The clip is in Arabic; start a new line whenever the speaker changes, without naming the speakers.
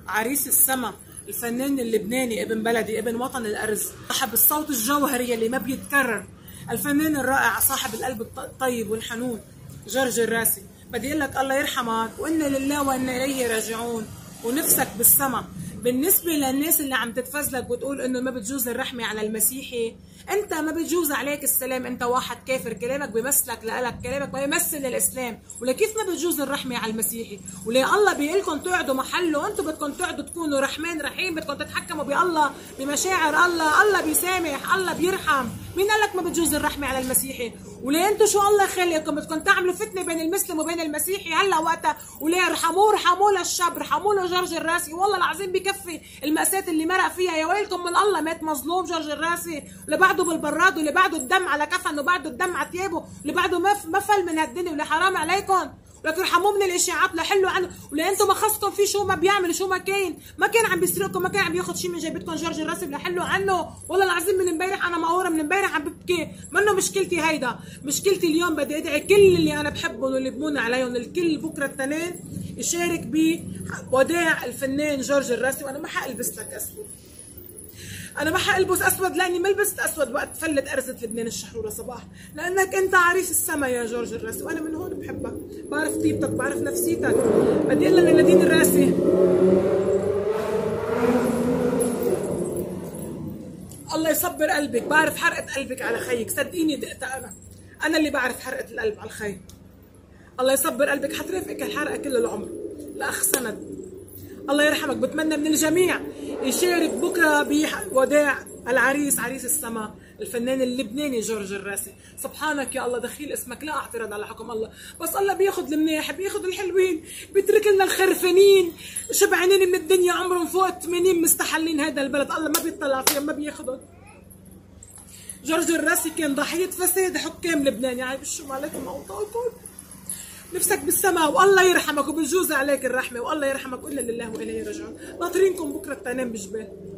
عريس السما، الفنان اللبناني ابن بلدي ابن وطن الأرز، صاحب الصوت الجوهري اللي ما بيتكرر، الفنان الرائع صاحب القلب الطيب والحنون جورج الراسي. بدي اقول لك الله يرحمك وإنا لله وإنا إليه راجعون، ونفسك بالسما. بالنسبة للناس اللي عم تتفزلك وتقول انه ما بتجوز الرحمة على المسيحي، انت ما بتجوز عليك السلام، انت واحد كافر، كلامك بيمثلك لك، كلامك ما يمثل الاسلام. ولكيف ما بتجوز الرحمة على المسيحي؟ وليه الله بيقلكم تقعدوا محله؟ انتم بدكم تقعدوا تكونوا رحمن رحيم، بدكم تتحكموا بالله، بمشاعر الله، الله بيسامح، الله بيرحم. مين قال لك ما بتجوز الرحمة على المسيحي؟ وليه انتم شو الله خلقكم بدكم تعملوا فتنة بين المسلم وبين المسيحي هلا وقتها؟ وليه ارحموا له الشاب، ارحموا له جورج الراسي، والله العظيم بكفي المأساة اللي مرق فيها. يا ويلكم من الله، مات مظلوم جورج الراسي، اللي بعده بالبراد، واللي بعده الدم على كفنه، وبعده الدم على ثيابه، واللي بعده مفل من هالدنيا. ولا حرام عليكم، ولكن ارحموه من الاشاعات لحلوا عنه. ولا انتم ما خصكم فيه شو ما بيعمل شو ما كاين، ما كان عم بيسرقكم، ما كان عم ياخذ شيء من جيبتكم جورج الراسي لحلوا عنه. والله العظيم من امبارح انا مقهوره، من امبارح عم ببكي منه. مشكلتي هيدا، مشكلتي اليوم بدي ادعي كل اللي انا بحبهم واللي بمون عليهم الكل بكره التنين يشارك بوداع الفنان جورج الراسي. وانا ما حالبس لك اسود، انا ما حالبس اسود لاني ما لبست اسود وقت فلت ارزه لبنان الشحروره صباح، لانك انت عريس السما يا جورج الراسي، وانا من هون بحبك، بعرف طيبتك، بعرف نفسيتك. بدي اقول لنادين الراسي الله يصبر قلبك، بعرف حرقه قلبك على خيك، صدقيني دقتها انا اللي بعرف حرقه القلب على الخي. الله يصبر قلبك، حترافقك الحرقه كل العمر. الاخ سند الله يرحمك، بتمنى من الجميع يشارك بكره بوداع العريس عريس السما الفنان اللبناني جورج الراسي. سبحانك يا الله، دخيل اسمك، لا اعترض على حكم الله، بس الله بياخذ المناح، بياخذ الحلوين، بيترك لنا الخرفانين شبعانين من الدنيا عمرهم فوق 80 مستحلين هذا البلد، الله ما بيطلع فيهم، ما بياخذهم. جورج الراسي كان ضحيه فساد حكام لبنان، يعني شو مالكم اوطانكم؟ نفسك بالسماء والله يرحمك، وبالجوز عليك الرحمه، والله يرحمك والا لله واليه راجعون. ناطرينكم بكره التنين بجبال.